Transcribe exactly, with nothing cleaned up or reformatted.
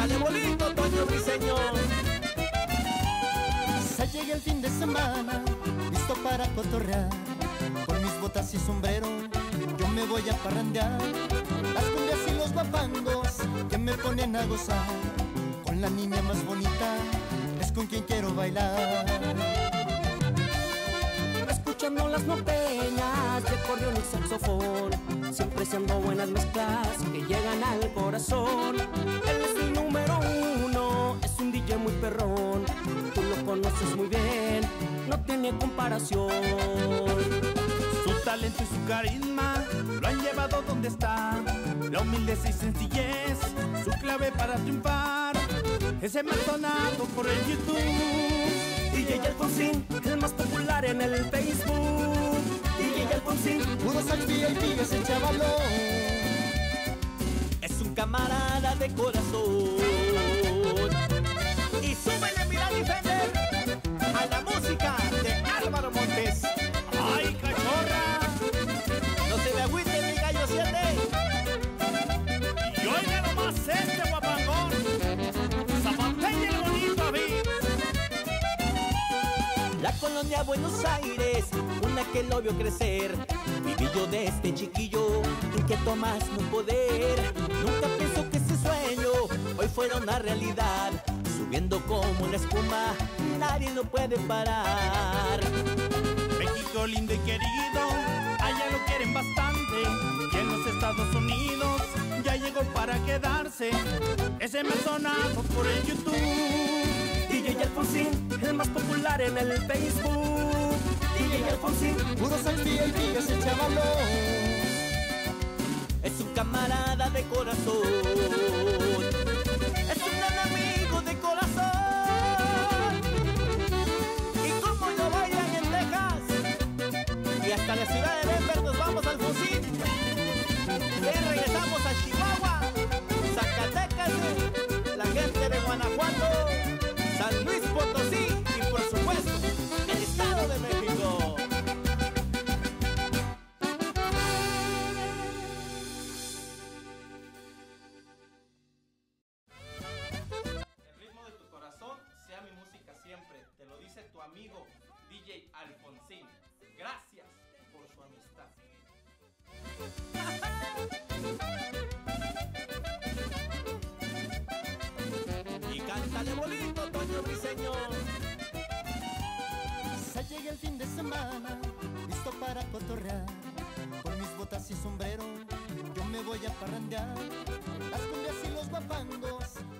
cántale bonito, Toño Briseñor. Se llega el fin de semana, listo para cotorrear. Con mis botas y sombrero, yo me voy a parrandear. Las cumbias y los guapangos que me ponen a gozar. Con la niña más bonita, es con quien quiero bailar. Escuchando las norteñas de acordeón y saxofón, siempre siendo buenas mezclas que llegan al corazón. Él es el número uno, es un D J muy perrón. Tú lo conoces muy bien, no tiene comparación. Su talento y su carisma lo han llevado donde está. La humildez y sencillez, su clave para triunfar. Ese más sonado por el YouTube. D J Alfonsín, el más popular en el Facebook. D J Alfonsín, Puro sax V I P ese chavalón. Es un camarada de corazón. Y súbele mi Dani Fender a la música de Álvaro Montes. ¡Ay, cachorra! No se me agüite mi gallo siete. Y oiga nomás este guapangón, zapateña el bonito David. La colonia Buenos Aires, una que lo vio crecer. Viví yo de este chiquillo, inquieto más no poder. Nunca pensó que ese sueño hoy fuera una realidad. Subiendo como una espuma, nadie lo puede parar. México lindo y querido, allá lo quieren bastante. Y en los Estados Unidos ya llegó para quedarse. Ese me sonado por el YouTube. D J Alfonsín, el más popular en el Facebook. D J Alfonsín, Puro sax V I P ese chavalón. Es un camarada de corazón. Es un gran amigo de corazón. Y como lo bailan en Texas y hasta la ciudad de Denver, nos vamos al Alfonsín. Y regresamos a Chihuahua, Zacatecas, la gente de Guanajuato, San Luis Potosí y por supuesto el Estado de México. El ritmo de tu corazón sea mi música siempre. Te lo dice tu amigo D J Alfonsín. Gracias por su amistad. Y cántale bonito, Toño Briseñor. Se llega el fin de semana, listo para cotorrear. Con mis botas y sombrero, yo me voy a parrandear. Las cumbias y los guapangos